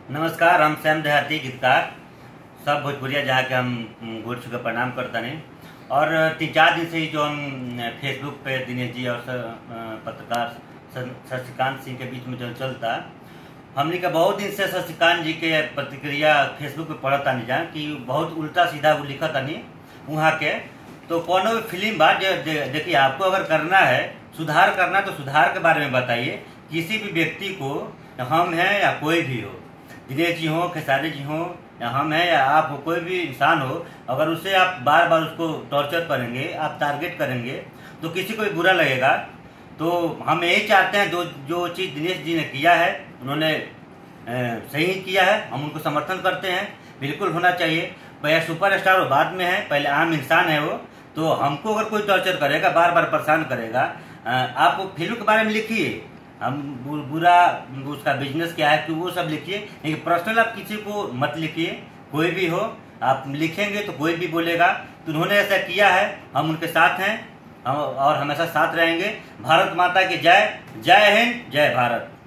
नमस्कार, हम श्याम देहाती गीतकार सब भोजपुरिया जहाँ के हम गोड़ छू के प्रणाम करता नहीं। और 3-4 दिन से ही जो हम फेसबुक पे दिनेश जी और पत्रकार शशिकांत सिंह के बीच में जो चलता, हमने का बहुत दिन से शशिकांत जी के प्रतिक्रिया फेसबुक पे पढ़ता नहीं जान कि बहुत उल्टा सीधा वो लिखता नहीं वहाँ के। तो कोनो भी फिल्म बात देखिए, आपको अगर करना है सुधार करना तो सुधार के बारे में बताइए। किसी भी व्यक्ति को, हम हैं या कोई भी हो, दिनेश जी हो, खेसारी जी हो, या हम हैं या आप हो, कोई भी इंसान हो, अगर उससे आप बार बार उसको टॉर्चर करेंगे, आप टारगेट करेंगे तो किसी को भी बुरा लगेगा। तो हम यही चाहते हैं जो चीज़ दिनेश जी ने किया है उन्होंने सही किया है, हम उनको समर्थन करते हैं, बिल्कुल होना चाहिए। भैया सुपरस्टार वो बाद में है, पहले आम इंसान है वो। तो हमको अगर कोई टॉर्चर करेगा, बार बार परेशान करेगा, आप फिल्म के बारे में लिखिए, हम बुरा उसका बिजनेस क्या है कि वो सब लिखिए, लेकिन पर्सनल आप किसी को मत लिखिए। कोई भी हो, आप लिखेंगे तो कोई भी बोलेगा। तो उन्होंने ऐसा किया है, हम उनके साथ हैं और हमेशा साथ रहेंगे। भारत माता की जय। जय हिंद, जय भारत।